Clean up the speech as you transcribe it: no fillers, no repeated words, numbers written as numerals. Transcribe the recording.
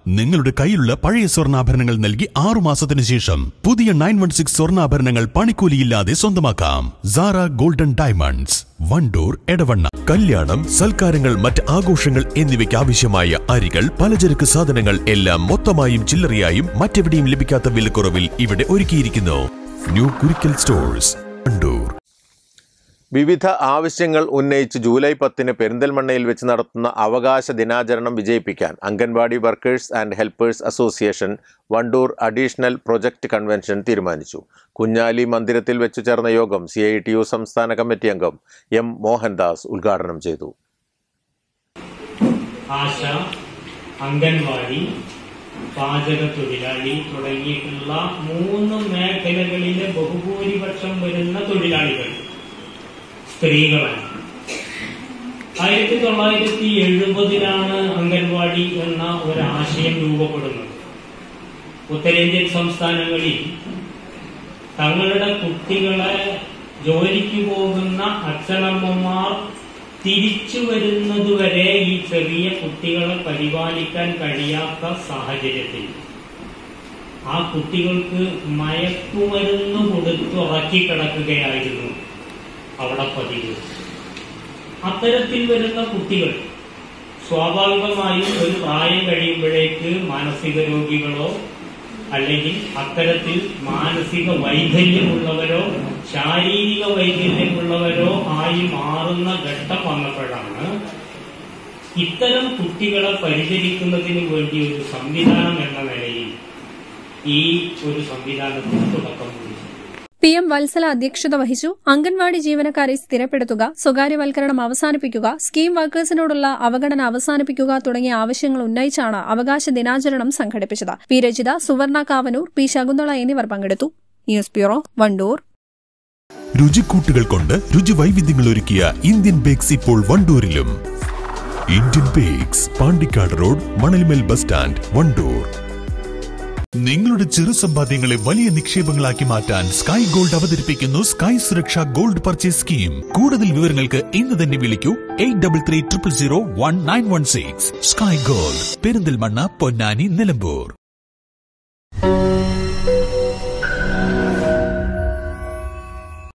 നിങ്ങളുടെ കയ്യിലുള്ള പഴയ സ്വർണ്ണാഭരണങ്ങൾ നൽകി 6 മാസത്തിനു ശേഷം പുതിയ 916 സ്വർണ്ണാഭരണങ്ങൾ പണിക്കൂലിയില്ലാതെ സ്വന്തമാക്കാം. Sara golden diamonds, Wandoor, Edavanna. കല്യാണം, സൽക്കാരങ്ങൾ, മറ്റ് ആഘോഷങ്ങൾ എന്നിവയ്ക്ക് ആവശ്യമായ അരികൾ, പലചരക്ക് സാധനങ്ങൾ എല്ലാം മൊത്തമായും ചില്ലറയായും മറ്റെവിടെയും ലഭിക്കാത്ത വിലക്കുറവിൽ ഇവിടെ ഒരുക്കിയിരിക്കുന്നു. New Kurikkal stores, Wandoor. വിവിധ ആവശ്യങ്ങൾ ഉന്നയിച്ച് ജൂലൈ 10 പെരിന്തൽമണ്ണയിൽ വെച്ച് നടത്തുന്ന അവകാശ ദിനാചരണം വിജയിപ്പിക്കാൻ anganwadi workers and helpers association Wandoor additional project convention തീരുമാനിച്ചു. കുഞ്ഞാലി മന്ദിരത്തിൽ വെച്ചു ചേർന്ന യോഗം CITU സംസ്ഥാന കമ്മിറ്റി അംഗം M. മോഹൻദാസ് ഉദ്ഘാടനം ചെയ്തു. ആശ, അംഗൻവാടി, പാചക തൊഴിലാളി തുടങ്ങിയിട്ടുള്ള 3 മേഖലകളിലെ ബഹുഭൂരിപക്ഷം വരുന്ന തൊഴിലാളികൾ സ്ത്രീകളാണ്. 1970 അംഗൻവാടി എന്ന ഒരാശയം രൂപപ്പെടുന്നത്. ഉത്തരേന്ത്യൻ സംസ്ഥാനങ്ങളിൽ തങ്ങളുടെ കുട്ടികളെ ജോലിക്ക് പോകുന്ന അച്ഛനമ്മമാർ തിരിച്ചു വരുന്നതുവരെ ഈ ചെറിയ കുട്ടികളെ പരിപാലിക്കാൻ കഴിയാത്ത സാഹചര്യത്തിൽ ആ കുട്ടികൾക്ക് മയക്കുമരുന്ന് കൊടുത്ത് ഉറക്കിക്കിടക്കുകയായിരുന്നു അവിടെ പതിവ്. അത്തരത്തിൽ വരുന്ന കുട്ടികൾ സ്വാഭാവികമായും ഒരു പ്രായം കഴിയുമ്പോഴേക്ക് മാനസിക രോഗികളോ അല്ലെങ്കിൽ അത്തരത്തിൽ മാനസിക വൈകല്യമുള്ളവരോ ശാരീരിക വൈകല്യമുള്ളവരോ ആയി മാറുന്ന ഘട്ടം വന്നപ്പോഴാണ് ഇത്തരം കുട്ടികളെ പരിചരിക്കുന്നതിന് വേണ്ടി ഒരു സംവിധാനം എന്ന നിലയിൽ ഈ ഒരു സംവിധാനത്തിന് തുടക്കം കുറിച്ചു. PM വത്സല അധ്യക്ഷത വഹിച്ചു. അംഗൻവാടി ജീവനക്കാരെ സ്ഥിരപ്പെടുത്തുക, സ്വകാര്യവൽക്കരണം അവസാനിപ്പിക്കുക, സ്കീം വർക്കേഴ്സിനോടുള്ള അവഗണന അവസാനിപ്പിക്കുക തുടങ്ങിയ ആവശ്യങ്ങൾ ഉന്നയിച്ചാണ് അവകാശ ദിനാചരണം സംഘടിപ്പിച്ചത്. P. രജിത, സുവർണ കാവനൂർ, P. ശകുന്തള എന്നിവർ പങ്കെടുത്തു. News bureau, Wandoor. രുചിക്കൂട്ടുകൾ കൊണ്ട് രുചി വൈവിധ്യങ്ങൾ ഒരുക്കിയ ഇന്ത്യൻ ബേക്സ് ഇപ്പോൾ വണ്ടൂരിലും. Indian bakes, Pandikkad road, Manalmel bus stand, Wandoor. നിങ്ങളുടെ ചെറു സമ്പാദ്യങ്ങളെ വലിയ നിക്ഷേപങ്ങളാക്കി മാറ്റാൻ സ്കൈ ഗോൾഡ് അവതരിപ്പിക്കുന്നു sky Suraksha gold purchase scheme. കൂടുതൽ വിവരങ്ങൾക്ക് ഇന്ന് തന്നെ വിളിക്കൂ 8330019116. Sky gold, Perinthalmanna, Ponnani, Nilambur.